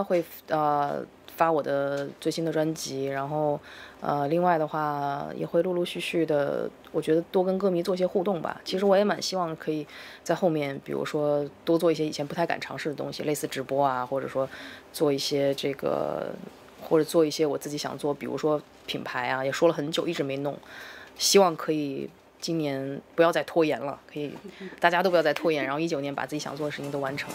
会发我的最新的专辑，然后另外的话也会陆陆续续的，我觉得多跟歌迷做一些互动吧。其实我也蛮希望可以在后面，比如说多做一些以前不太敢尝试的东西，类似直播啊，或者说做一些这个，或者做一些我自己想做，比如说品牌啊，也说了很久一直没弄，希望可以今年不要再拖延了，可以大家都不要再拖延，然后19年把自己想做的事情都完成。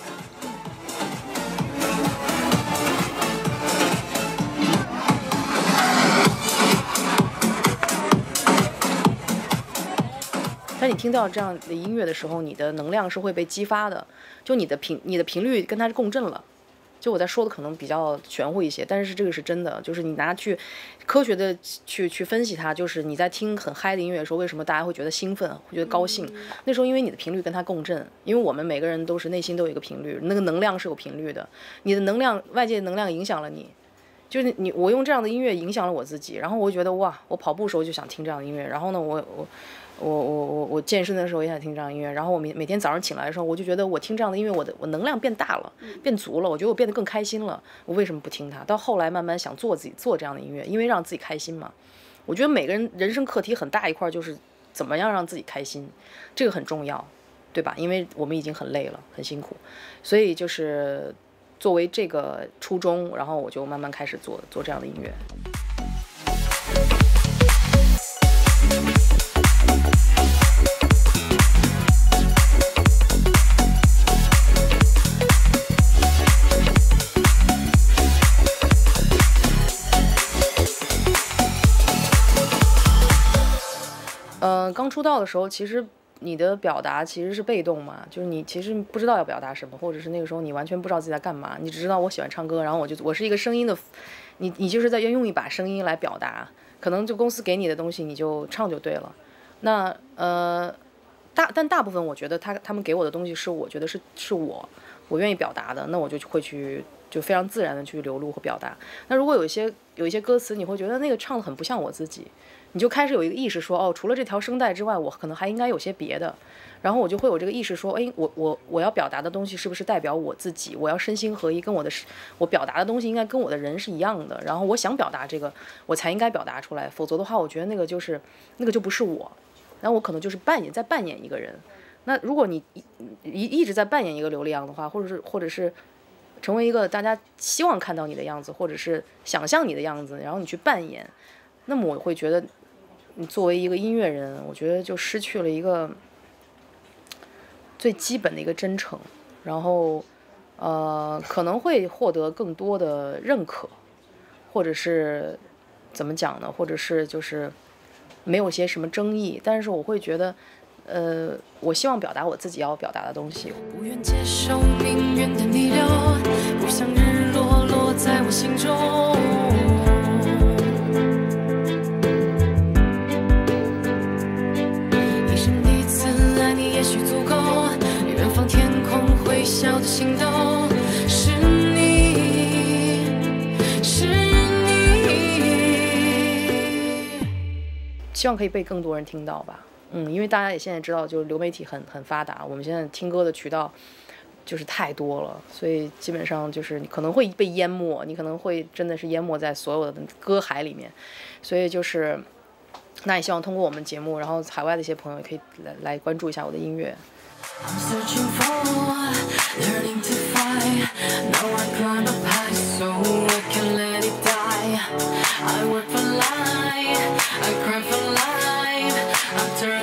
但你听到这样的音乐的时候，你的能量是会被激发的，就你的频率跟它共振了。就我在说的可能比较玄乎一些，但是这个是真的，就是你拿去科学的去分析它，就是你在听很嗨的音乐的时候，为什么大家会觉得兴奋，会觉得高兴？那时候因为你的频率跟它共振，因为我们每个人都是内心都有一个频率，那个能量是有频率的，你的能量，外界的能量影响了你。就是我用这样的音乐影响了我自己，然后我就觉得哇，我跑步的时候就想听这样的音乐，然后呢，我健身的时候也想听这样的音乐，然后我每天早上醒来的时候，我就觉得我听这样的音乐，我能量变大了，变足了，我觉得我变得更开心了。我为什么不听它？到后来慢慢想做这样的音乐，因为让自己开心嘛。我觉得每个人人生课题很大一块就是怎么样让自己开心，这个很重要，对吧？因为我们已经很累了，很辛苦，所以就是作为这个初衷，然后我就慢慢开始做这样的音乐。刚出道的时候，其实你的表达其实是被动嘛，就是你其实不知道要表达什么，或者是那个时候你完全不知道自己在干嘛，你只知道我喜欢唱歌，然后我是一个声音的，你就是在用一把声音来表达，可能就公司给你的东西你就唱就对了。那但大部分我觉得他们给我的东西是我觉得是我愿意表达的，那我就会去就非常自然的去流露和表达。那如果有一些歌词你会觉得那个唱的很不像我自己，你就开始有一个意识说，哦，除了这条声带之外，我可能还应该有些别的，然后我就会有这个意识说，哎，我要表达的东西是不是代表我自己？我要身心合一，跟我表达的东西应该跟我的人是一样的，然后我想表达这个，我才应该表达出来，否则的话，我觉得那个就不是我，然后我可能就是扮演一个人。那如果你一直在扮演一个流量的话，或者是成为一个大家希望看到你的样子，或者是想象你的样子，然后你去扮演，那么我会觉得你作为一个音乐人，我觉得就失去了一个最基本的一个真诚，然后可能会获得更多的认可，或者是怎么讲呢，或者是就是没有些什么争议，但是我会觉得我希望表达我自己要表达的东西。 不愿接受命运的逆流，不想日落落在我心中。一生一次爱你也许足够，远方天空会笑的心动，是你，是你。 希望可以被更多人听到吧。因为大家也现在知道，就是流媒体很发达，我们现在听歌的渠道就是太多了，所以基本上就是你可能会被淹没，你可能会真的是淹没在所有的歌海里面，所以就是那也希望通过我们节目，然后海外的一些朋友也可以来关注一下我的音乐。 I'm searching for, learning to fly. Now I climb up high so I can let it die. I work for life, I cry for life. I turn